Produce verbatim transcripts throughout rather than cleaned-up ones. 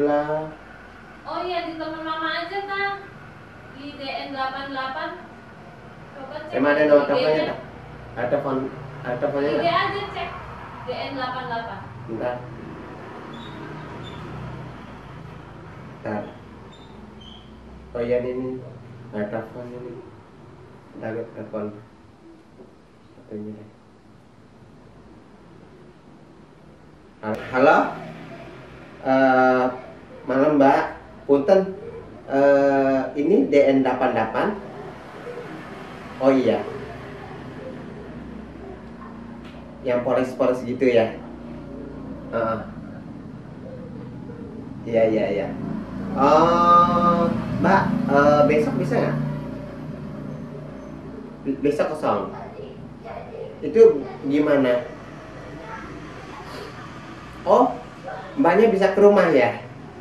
lah. Oh iya, di teman mama aja kan, di D N delapan delapan. Coba cek. Emang ada nomor teleponnya tak? Ada telepon, ada teleponnya I G nggak? aja cek D N delapan delapan. Bentar. Bentar. Oh iya ini, ada telepon ini. Ada telepon. Apa ini deh? Halo, uh, malam Mbak, punten, uh, ini D N delapan delapan. Oh iya, yang polis-polis gitu ya. Uh, iya iya iya. Oh, Mbak, uh, besok bisa nggak? Besok kosong. Itu gimana? Oh, mbaknya bisa ke rumah ya?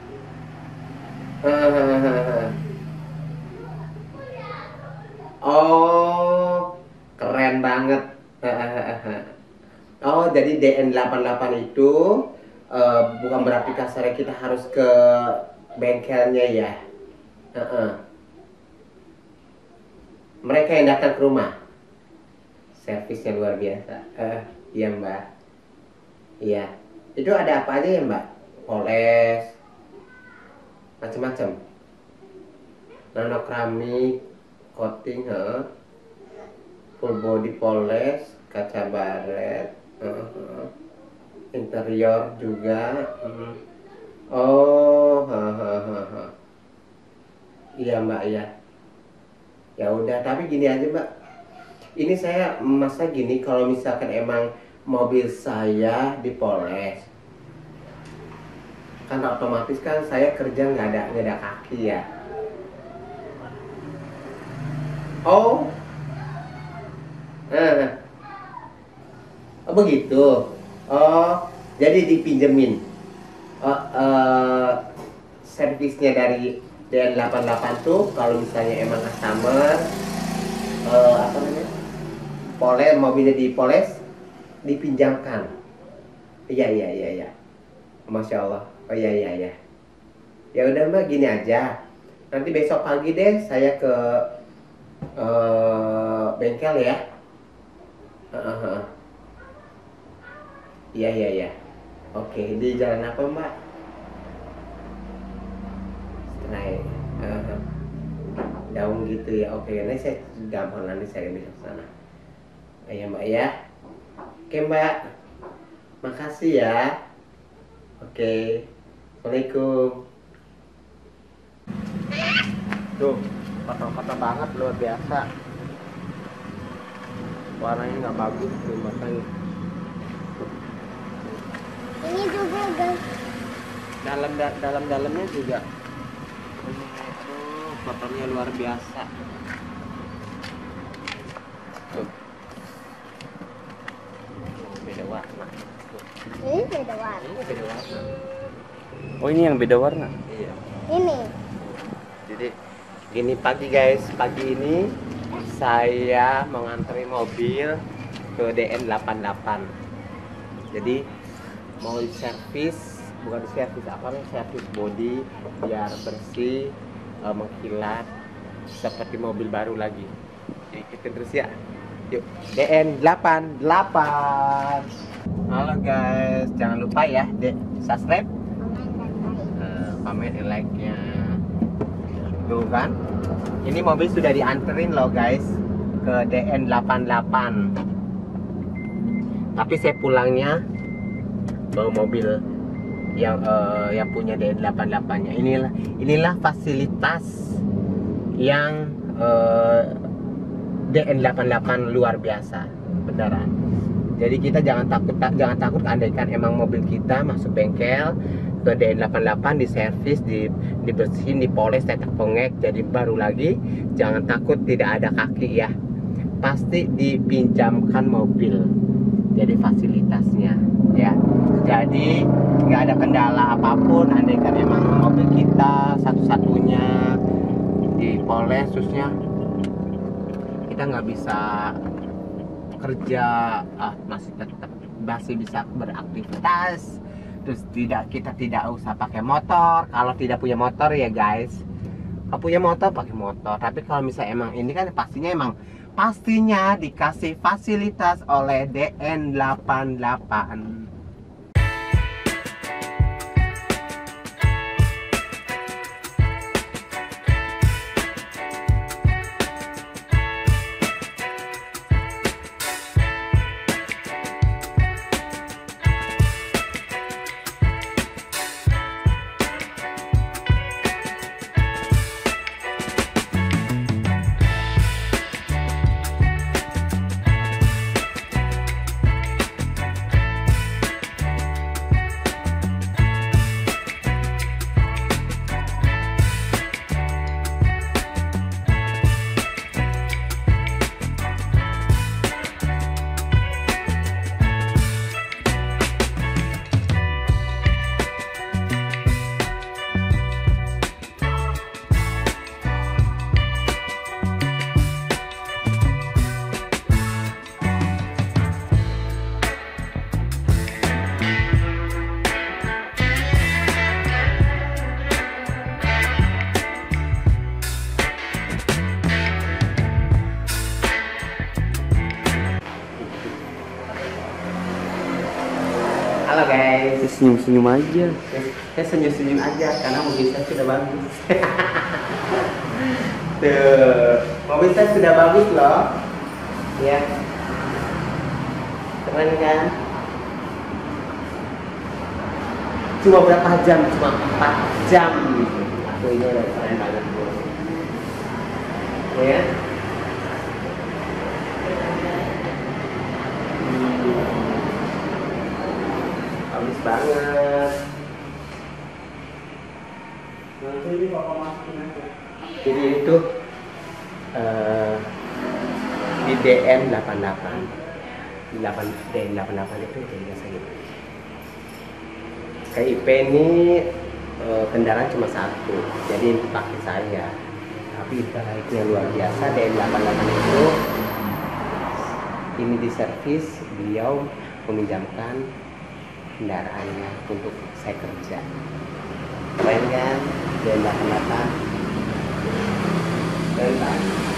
Oh, keren banget. Oh, jadi D N delapan delapan itu uh, bukan berarti kasarnya kita harus ke bengkelnya ya. Mereka yang datang ke rumah. Servisnya luar biasa. Uh, iya Mbak. Iya. Itu ada apa aja ya Mbak? Poles, macam-macam. Nano keramik, coating, huh? Full body poles, kaca baret, uh -huh. Interior juga. Uh -huh. Oh, hahaha. Iya Mbak ya. Ya udah, tapi gini aja Mbak. Ini saya masa gini, kalau misalkan emang mobil saya dipoles, kan otomatis kan saya kerja nggak ada nggak ada kaki ya. Oh, eh, oh begitu. Oh, jadi dipinjemin. Oh, uh, servisnya dari D N delapan delapan tuh kalau misalnya emang customer uh, apa namanya, poles, mobilnya dipoles, dipinjamkan. Iya iya iya iya. Masya Allah. Oh iya iya iya. Ya udah Mbak, gini aja. Nanti besok pagi deh saya ke uh, bengkel ya. Iya iya iya. Oke, di jalan apa Mbak? Naik. Uh, daun gitu ya. Oke, nanti saya gampang, nanti saya besok sana. Ayo Mbak ya. Oke Mbak, makasih ya. Oke, Assalamualaikum. Tuh, kotor-kotor banget, luar biasa. Warnanya nggak bagus tuh, makanya. Ini juga guys. Dalam da dalam dalamnya juga. Aduh, kotornya luar biasa. Tuh. Beda warna. Ini beda warna. Ini beda warna. Oh, ini yang beda warna. Iya. Ini. Jadi gini pagi guys, pagi ini saya mau nganterin mobil ke D N delapan delapan. Jadi mau servis, bukan servis apa nih, servis body biar bersih, uh, mengkilat seperti mobil baru lagi. Jadi ikutin terus ya. Yuk, D N delapan delapan. Halo guys, jangan lupa ya, dek, subscribe, uh, comment, dan like-nya. Tuh kan, ini mobil sudah dianterin loh guys ke D N delapan delapan. Tapi saya pulangnya bawa mobil yang uh, yang punya D N delapan delapan-nya. Inilah inilah fasilitas yang uh, D N delapan delapan luar biasa beneran. Jadi kita jangan takut jangan takut andaikan emang mobil kita masuk bengkel ke D N delapan delapan, diservis, di dibersihin, dipoles, tetek pengek jadi baru lagi. Jangan takut tidak ada kaki ya. Pasti dipinjamkan mobil. Jadi fasilitasnya ya. Jadi nggak ada kendala apapun andaikan emang mobil kita satu-satunya dipoles, terusnya kita nggak bisa kerja, ah, masih tetap masih bisa beraktivitas, Terus tidak kita tidak usah pakai motor. Kalau tidak punya motor ya guys, kalau punya motor pakai motor. Tapi kalau misalnya emang ini kan pastinya emang pastinya dikasih fasilitas oleh D N delapan delapan. Halo guys, Senyum-senyum aja. saya senyum-senyum aja karena mobil saya sudah bagus. Tuh, mobil saya sudah bagus loh. Ya, keren kan? Cuma berapa jam? Cuma empat jam. Aku ini udah keren banget bro. Ya. Bagus banget. Jadi itu uh, di D N delapan delapan delapan D N delapan delapan itu jadi biasa gitu. K I P ini uh, kendaraan cuma satu, jadi pakai saya. Tapi baiknya luar biasa, D N delapan delapan itu ini di servis, beliau meminjamkan kendaraannya untuk saya kerja. Keren kan? D N delapan delapan keren kan?